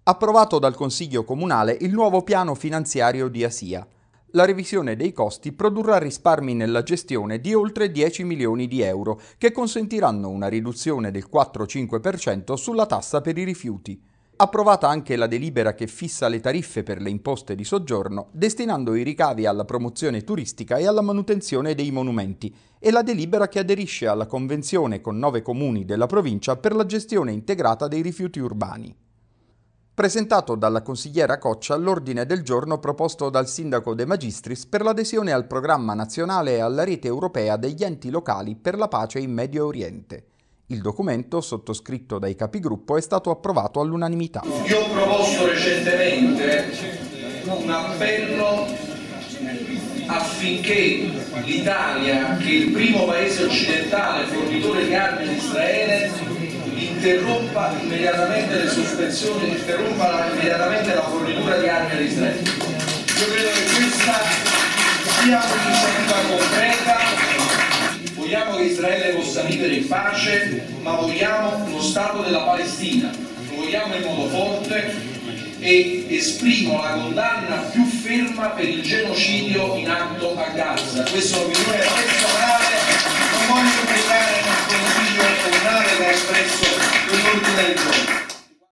Approvato dal Consiglio Comunale il nuovo piano finanziario di ASIA. La revisione dei costi produrrà risparmi nella gestione di oltre 10 milioni di euro, che consentiranno una riduzione del 4-5% sulla tassa per i rifiuti. Approvata anche la delibera che fissa le tariffe per le imposte di soggiorno, destinando i ricavi alla promozione turistica e alla manutenzione dei monumenti, e la delibera che aderisce alla convenzione con 9 comuni della provincia per la gestione integrata dei rifiuti urbani. Presentato dalla consigliera Coccia l'ordine del giorno proposto dal sindaco De Magistris per l'adesione al programma nazionale e alla rete europea degli enti locali per la pace in Medio Oriente. Il documento, sottoscritto dai capigruppo, è stato approvato all'unanimità. Io ho proposto recentemente un appello affinché l'Italia, che è il primo paese occidentale fornitore di armi ad Israele, interrompa immediatamente le sospensioni, interrompa immediatamente la fornitura di armi ad Israele. Io credo che questa sia un'iniziativa concreta. Vogliamo che Israele possa vivere in pace, ma vogliamo uno Stato della Palestina, lo vogliamo in modo forte e esprimo la condanna più ferma per il genocidio in atto a Gaza. Questa è un'opinione